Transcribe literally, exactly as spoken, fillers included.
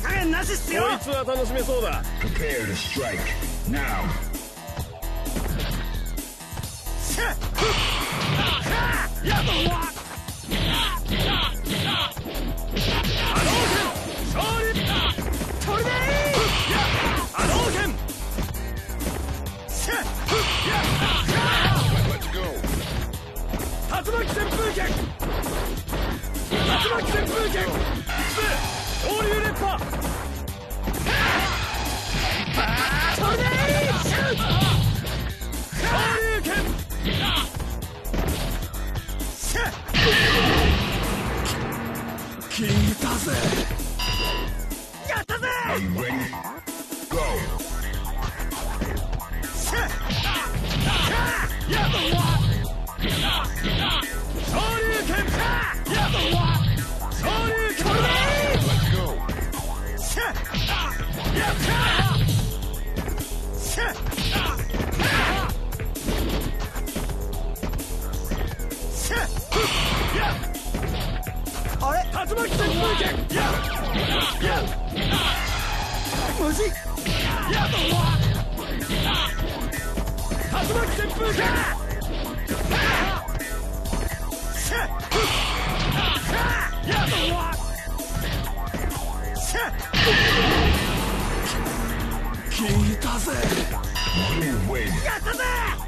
加減なしっすよ。 こいつは楽しめそうだ。 Prepare to strike now. やだわ。波動拳勝利。これでいい。波動拳。竜巻旋風拳。竜巻旋風拳。昇竜連覇。これでいい。昇竜拳。聞いたぜ。やったぜ。 Are you ready? Go. やだわ。昇竜拳。やだわ。昇竜拳。Let's go. やった。あれ竜巻旋風拳。やや無事。やだわ。竜巻旋風拳。やだわ。聞いたぜ。 You win. やったぜ。